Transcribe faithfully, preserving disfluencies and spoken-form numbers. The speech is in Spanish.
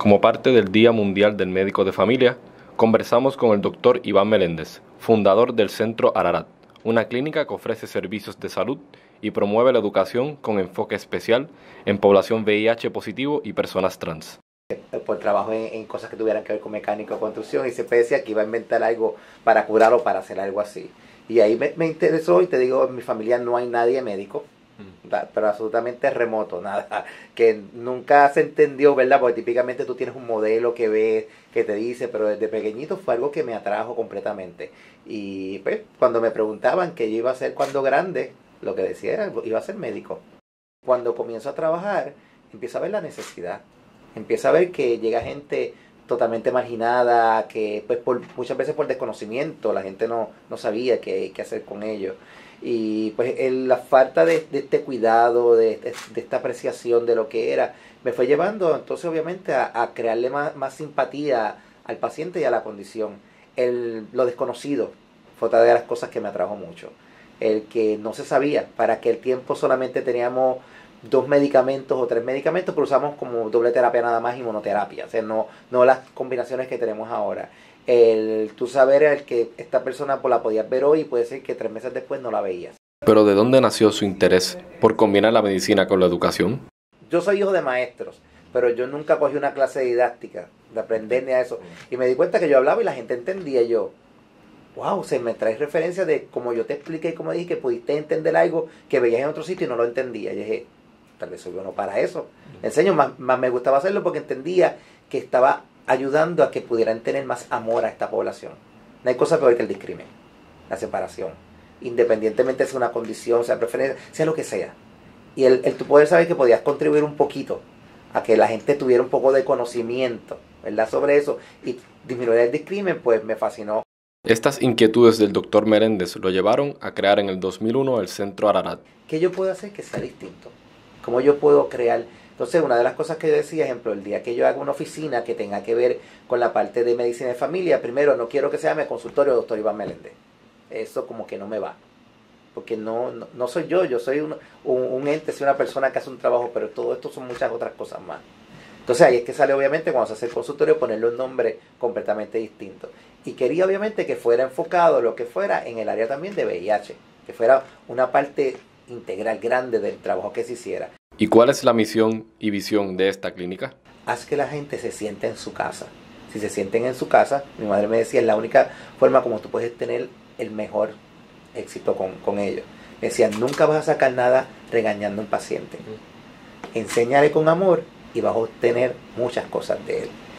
Como parte del Día Mundial del Médico de Familia, conversamos con el doctor Iván Meléndez, fundador del Centro Ararat, una clínica que ofrece servicios de salud y promueve la educación con enfoque especial en población V I H positivo y personas trans. Por trabajo en, en cosas que tuvieran que ver con mecánica o construcción, y siempre decía que iba a inventar algo para curar o para hacer algo así. Y ahí me, me interesó, y te digo, en mi familia no hay nadie médico, pero absolutamente remoto, nada, que nunca se entendió, ¿verdad? Porque típicamente tú tienes un modelo que ves, que te dice, pero desde pequeñito fue algo que me atrajo completamente. Y pues cuando me preguntaban qué yo iba a hacer cuando grande, lo que decía era, iba a ser médico. Cuando comienzo a trabajar, empiezo a ver la necesidad, empiezo a ver que llega gente totalmente marginada, que pues por, muchas veces por desconocimiento, la gente no, no sabía qué, qué hacer con ellos. Y pues el, la falta de, de este cuidado, de, de, de esta apreciación de lo que era, me fue llevando entonces obviamente a, a crearle más, más simpatía al paciente y a la condición. El, lo desconocido fue otra de las cosas que me atrajo mucho. El que no se sabía, para aquel tiempo solamente teníamos dos medicamentos o tres medicamentos, pero usamos como doble terapia nada más y monoterapia, o sea, no, no las combinaciones que tenemos ahora. El tú saber el que esta persona pues, la podías ver hoy y puede ser que tres meses después no la veías. ¿Pero de dónde nació su interés por combinar la medicina con la educación? Yo soy hijo de maestros, pero yo nunca cogí una clase didáctica de aprender ni a eso. Y me di cuenta que yo hablaba y la gente entendía. Y yo, wow, se me trae referencia de como yo te expliqué y como dije que pudiste entender algo que veías en otro sitio y no lo entendía. Y dije, tal vez soy bueno para eso. Enseño, más, más me gustaba hacerlo porque entendía que estaba ayudando a que pudieran tener más amor a esta población. No hay cosa peor que el discrimen, la separación, independientemente sea una condición, sea preferencia, sea lo que sea. Y el, el tu poder saber que podías contribuir un poquito a que la gente tuviera un poco de conocimiento, ¿verdad?, sobre eso y disminuir el discrimen, pues me fascinó. Estas inquietudes del doctor Meléndez lo llevaron a crear en el dos mil uno el Centro Ararat. ¿Qué yo puedo hacer que sea distinto? ¿Cómo yo puedo crear? Entonces, una de las cosas que yo decía, ejemplo, el día que yo haga una oficina que tenga que ver con la parte de medicina de familia, primero, no quiero que se llame consultorio doctor Iván Meléndez. Eso como que no me va. Porque no, no, no soy yo, yo soy un, un, un ente, soy una persona que hace un trabajo, pero todo esto son muchas otras cosas más. Entonces, ahí es que sale, obviamente, cuando se hace el consultorio, ponerle un nombre completamente distinto. Y quería, obviamente, que fuera enfocado lo que fuera en el área también de V I H, que fuera una parte integral grande del trabajo que se hiciera. ¿Y cuál es la misión y visión de esta clínica? Haz que la gente se sienta en su casa. Si se sienten en su casa, mi madre me decía, es la única forma como tú puedes tener el mejor éxito con, con ellos. Me decía, nunca vas a sacar nada regañando a un paciente. Enséñale con amor y vas a obtener muchas cosas de él.